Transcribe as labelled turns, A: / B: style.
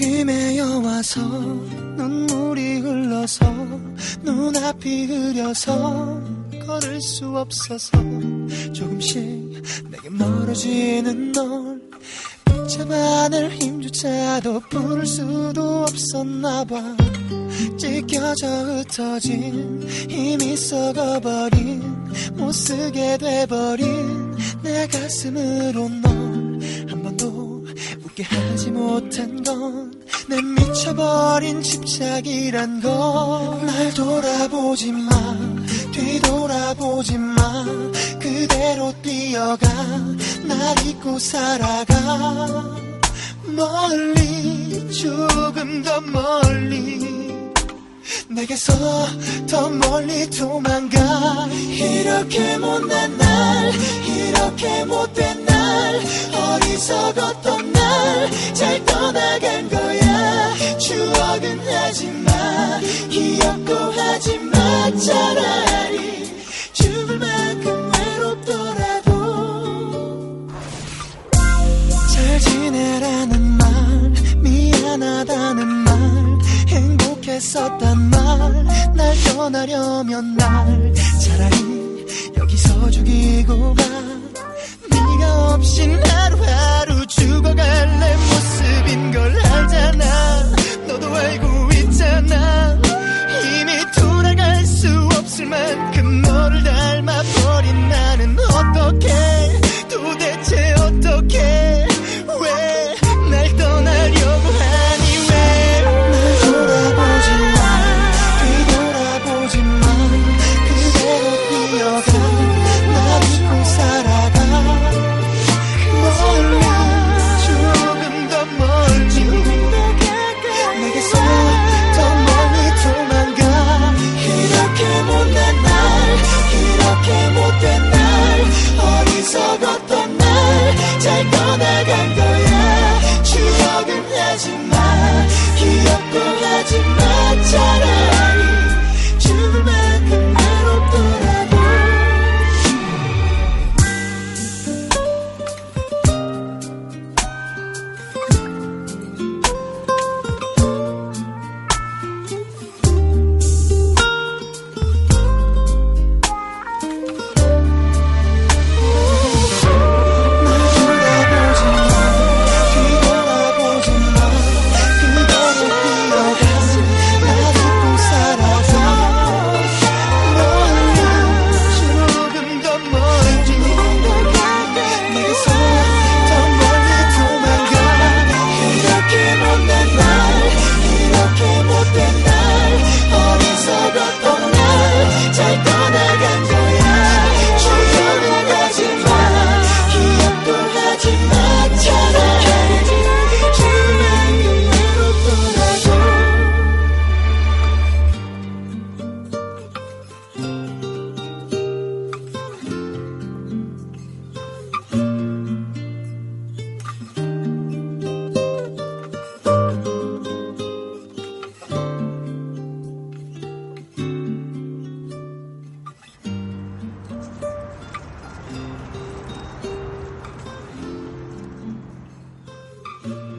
A: 헤매여와서 눈물이 흘러서 눈앞이 흐려서 걸을 수 없어서 조금씩 내게 멀어지는 널 붙잡아낼 힘조차도 부를 수도 없었나봐. 찢겨져 흩어진 힘이 썩어버린 못쓰게 돼버린 내 가슴으로 널 한 번도 웃게 하지 못한 건 내 미쳐버린 집착이란 걸. 날 돌아보지 마, 뒤돌아보지 마. 그대로 뛰어가, 날 잊고 살아가. 멀리, 조금 더 멀리, 내게서 더 멀리 도망가. 이렇게 못난 날, 이렇게 못된 날, 어리석었던 날 잘 떠나간 거야. 추억은 하지마, 기억도 하지마. 차라리 죽을 만큼 외롭더라도 잘 지내라는 말, 미안하다는 말, 행복했었단 말, 날 떠나려면 날 차라리 여기서 죽이고 가. 네가 없인 하루하루 죽어갈래 모습인 걸 알잖아. 너도 알고 있잖아. 이미 돌아갈 수 없을 만큼 너를 닮아버린 나는 어떡해, 도대체 어떡해. 왜 날 떠나려고 하니. 왜 날 돌아보지 마, 뒤돌아보지 마. 그대로 뛰어가, 날 잊고 살아가. 멀리, 조금 더 멀리, 내게서 더 멀리 도망가. 이렇게 못난 날, 이렇게 못된 날, 어리석었던 날 잘 떠나간 거야. 추억은 하지마, 기억도 하지마. 차라리 죽을 만큼 외롭더라도.
B: you.